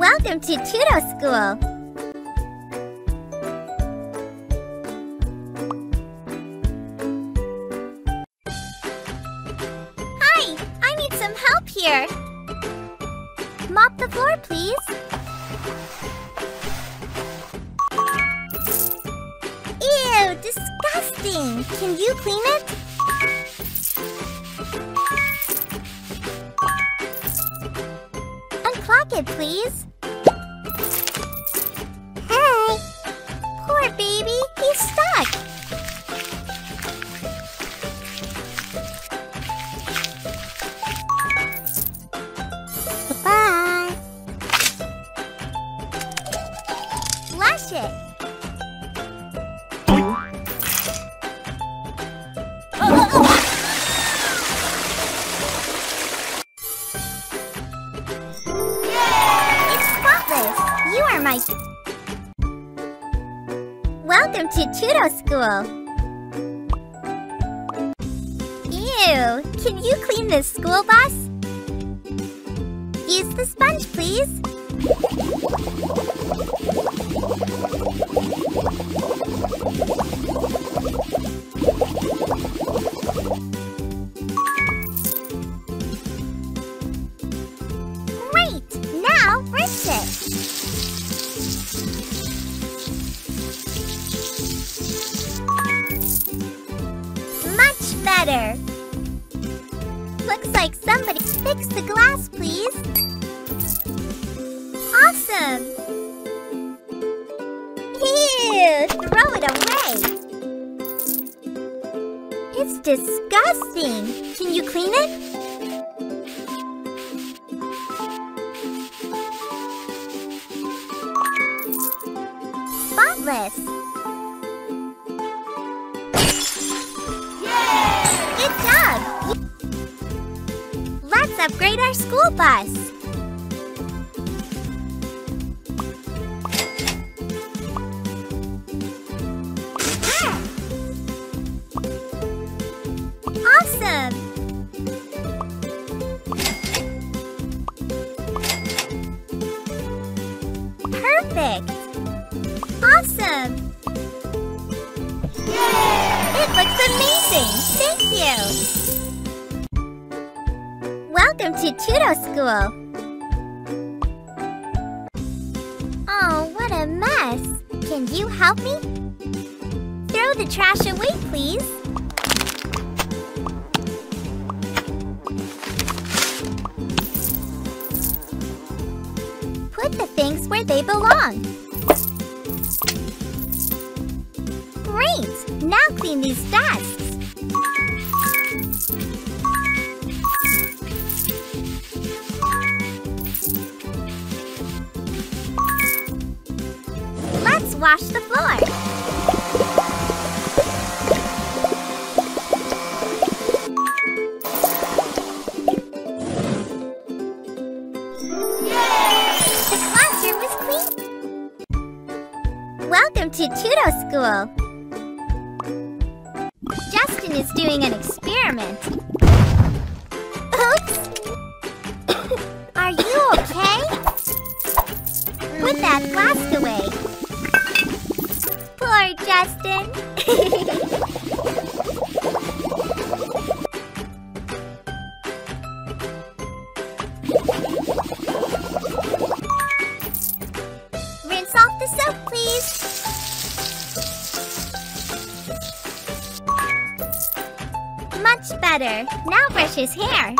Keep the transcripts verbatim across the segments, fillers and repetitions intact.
Welcome to Tuto School! Hi! I need some help here! Mop the floor, please! Ew! Disgusting! Can you clean it? Unclog it, please! Hey! Poor baby! He's stuck! Bye! Flush it! You are my... Welcome to Tuto School! Ew! Can you clean this school bus? Use the sponge, please! Great! Now rinse it! Better. Looks like somebody fixed the glass, please. Awesome! Ew! Throw it away! It's disgusting! Can you clean it? Spotless! Good job! Let's upgrade our school bus! Awesome! Perfect! Awesome! It looks amazing! Thank you! Welcome to Tuto School! Oh, what a mess! Can you help me? Throw the trash away, please! Put the things where they belong! Great! Now clean these desks! Let's wash the floor! The classroom is clean! Welcome to Tuto School! Justin is doing an experiment. Oops! Are you okay? Put that flask away. Poor Justin. Rinse off the soap, please. Much better. Now brush his hair.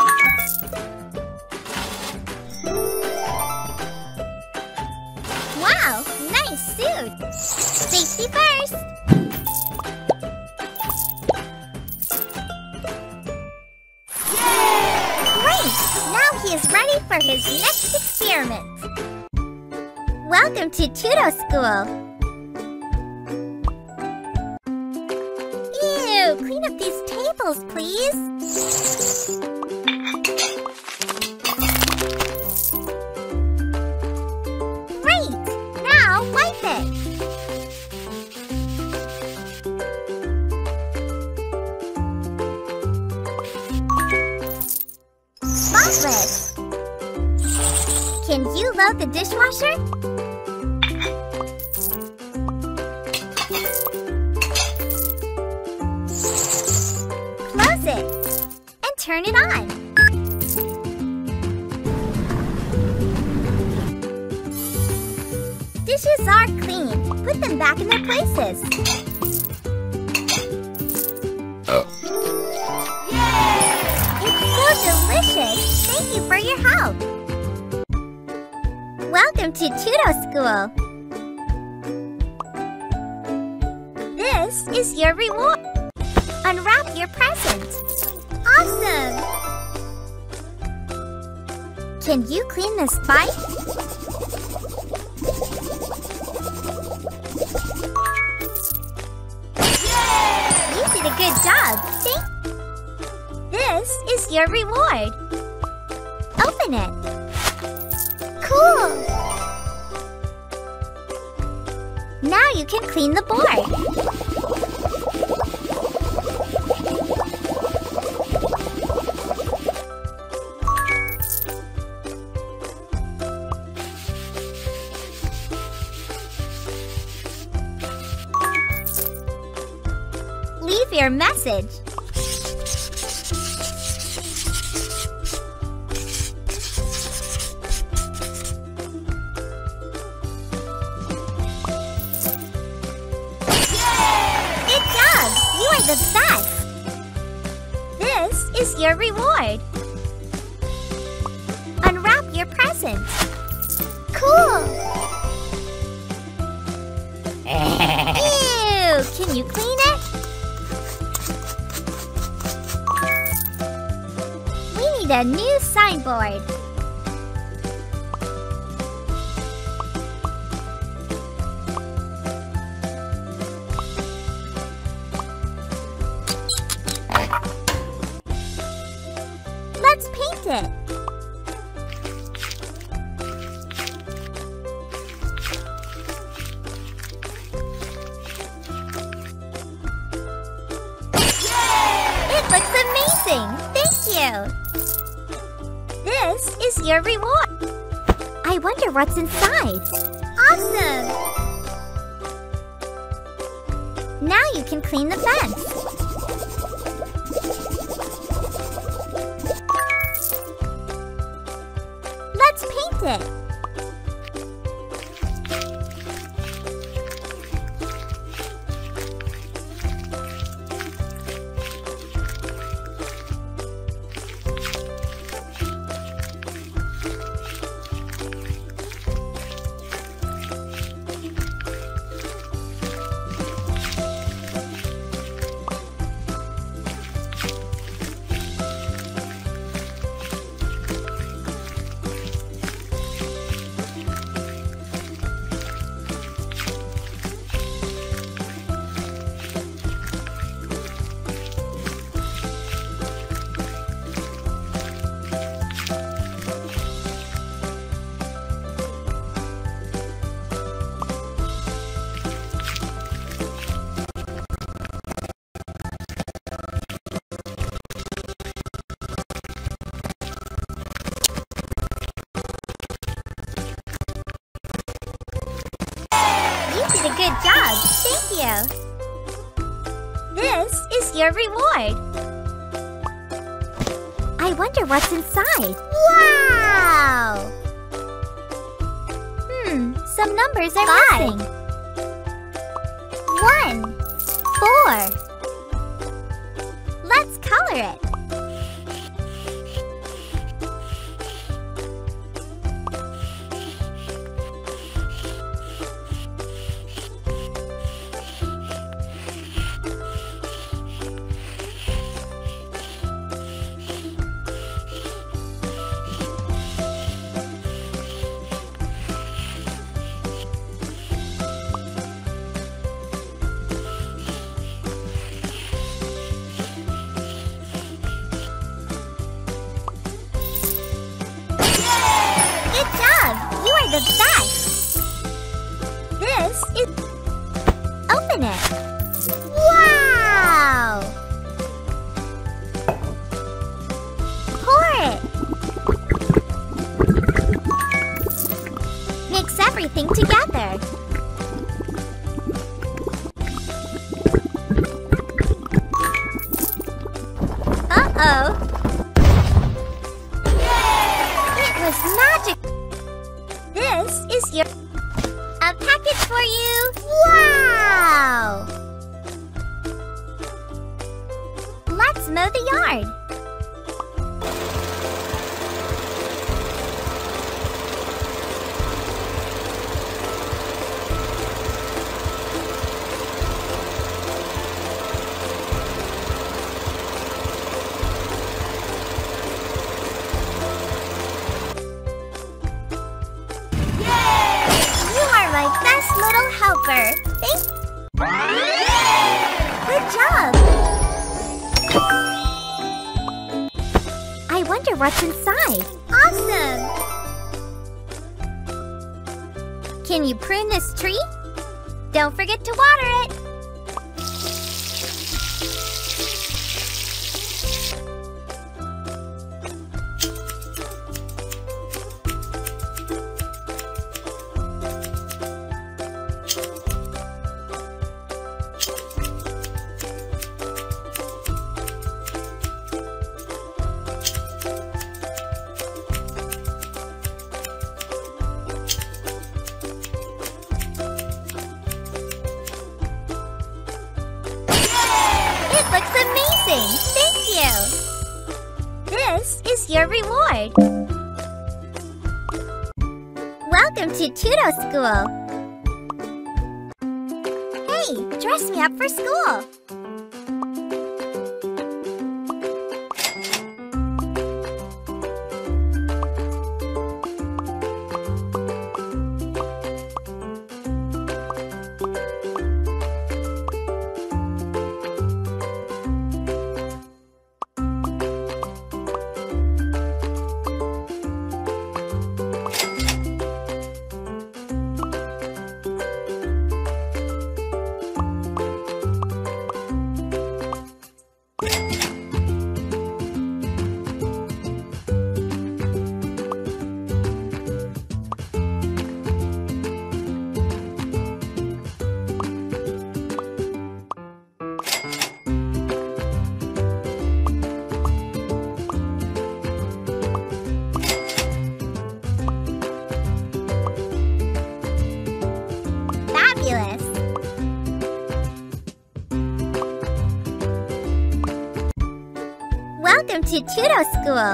Wow, nice suit. Safety first. Great! Now he is ready for his next experiment. Welcome to Tuto School. Ew, clean up these tables, please. Great! Now wipe it. Spotless. Can you load load the dishwasher? Close it and turn it on. Dishes are clean. Put them back in their places. It's so delicious! Thank you for your help! Welcome to Tuto School! This is your reward! Unwrap your present! Awesome! Can you clean this bike? You did a good job! Thank This is your reward. Open it. Cool! Now you can clean the board. Leave your message. The best! This is your reward. Unwrap your present. Cool! Ew! Can you clean it? We need a new signboard. Let's paint it. It looks amazing! Thank you! This is your reward. I wonder what's inside. Awesome! Now you can clean the fence. Let's paint it. You did a good job. Thank you. This is your reward. I wonder what's inside. Wow! Hmm, some numbers are Five. missing. One, four. Let's color it. everything together. Uh-oh. It was magic. This is your... a package for you. Wow! Let's mow the yard. Little helper. Thank you. Good job. I wonder what's inside. Awesome. Can you prune this tree? Don't forget to water it. Looks amazing! Thank you! This is your reward! Welcome to Tuto School! Hey, dress me up for school! Welcome to Tuto School!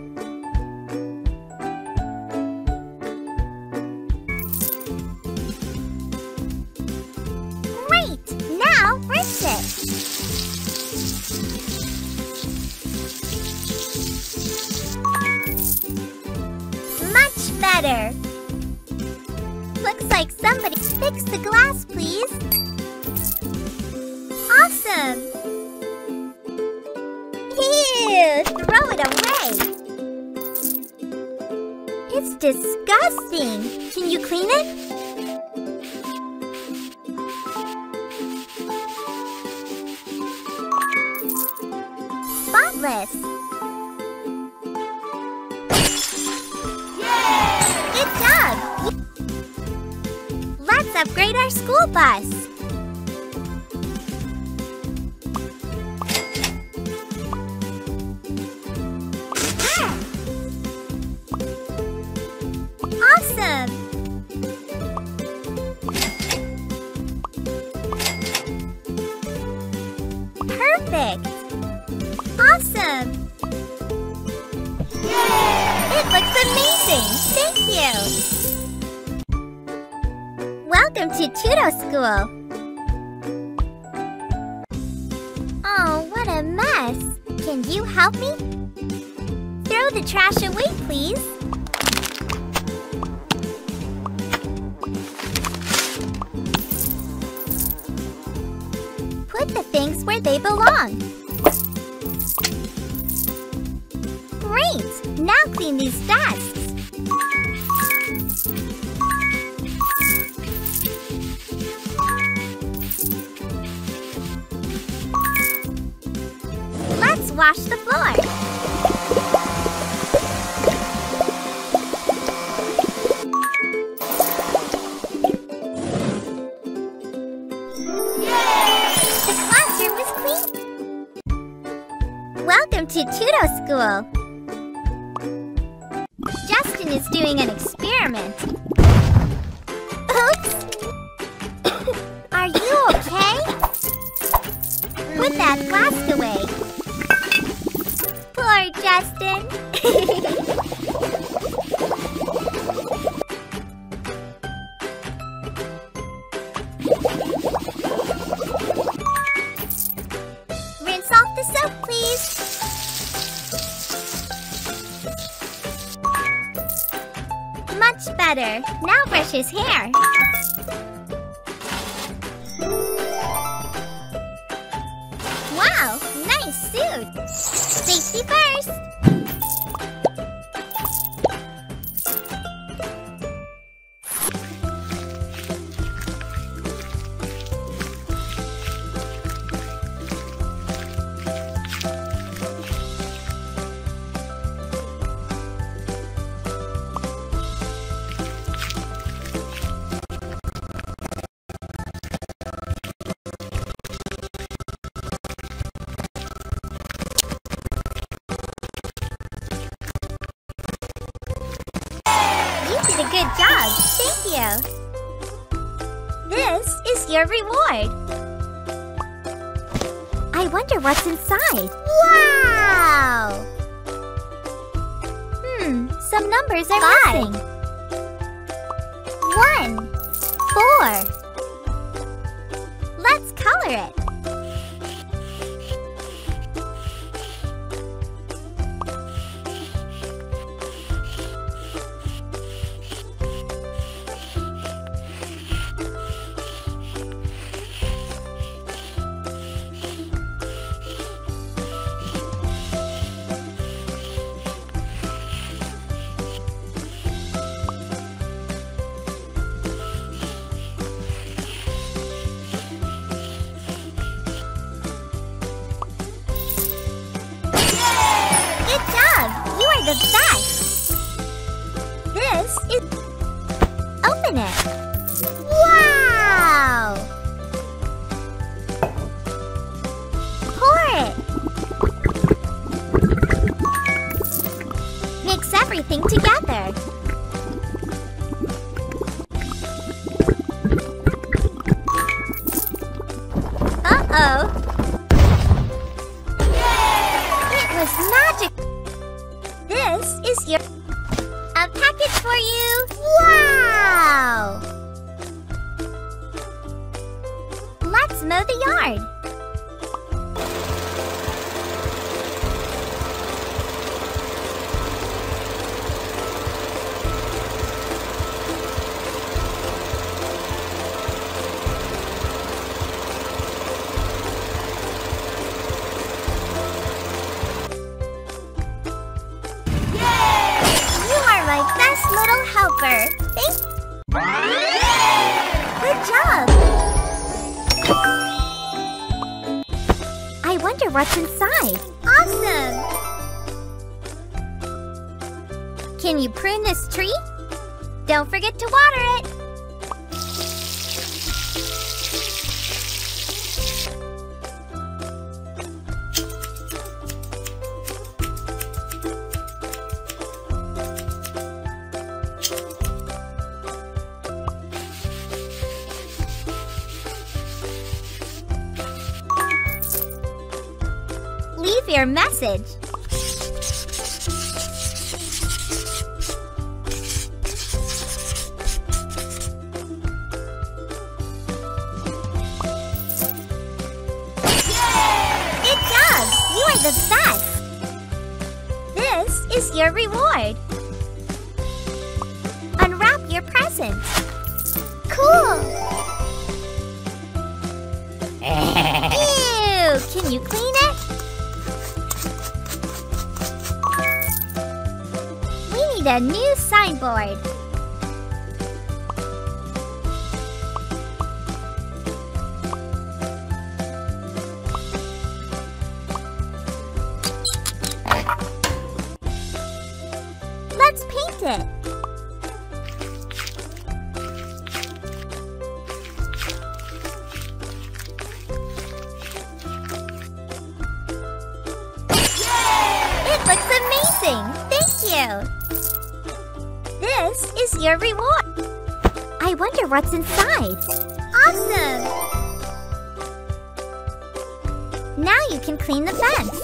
Great! Now rinse it! Much better! Looks like somebody fixed the glass, please! Awesome! Ew! Throw it away! It's disgusting! Can you clean it? Spotless! Yay! Good job! Let's upgrade our school bus! Awesome! Perfect! Awesome! Yay! It looks amazing! Thank you! Welcome to Tuto School! Oh, what a mess! Can you help me? Throw the trash away, please! Put the things where they belong. Great! Now clean these desks. Let's wash the floor. Welcome to Tuto School. Justin is doing an experiment. Oops! Are you okay? Put that flask away. Poor Justin. Rinse off the soap, please. Much better. Now brush his hair. Wow, nice suit. Safety first. You did a good job. Thank you. This is your reward. I wonder what's inside. Wow! Hmm, some numbers are Five. missing. One. Four. Let's color it. The best! This is... Open it! Wow! Pour it! Mix everything together. Uh-oh! It was magic! This is your... A package for you! Wow! Let's mow the yard. Little helper. Thank you. Good job. I wonder what's inside. Awesome. Can you prune this tree? Don't forget to water it. Leave your message. Good job! You are the best! This is your reward. Unwrap your present. Cool! Ew! Can you clean it? A new signboard. Let's paint it. Yay! Amazing! Thank you! This is your reward. I wonder what's inside. Awesome! Now you can clean the fence.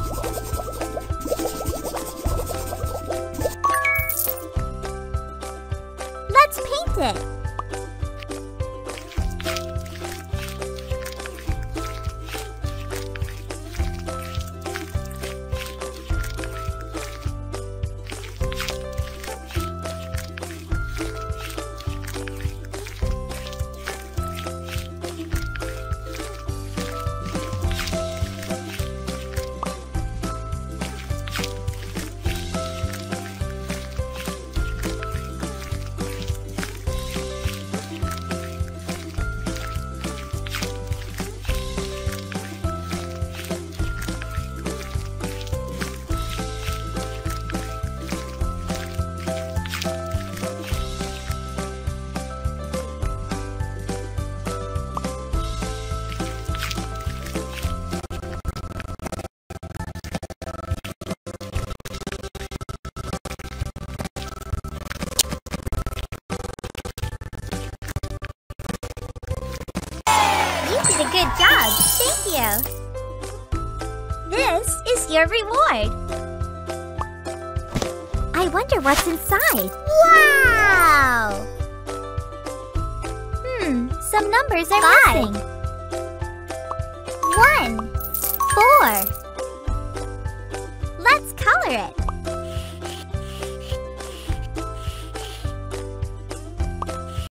Let's paint it. You did a good job. Thank you. This is your reward. I wonder what's inside. Wow! Hmm, some numbers are Five. missing. One, four. Let's color it.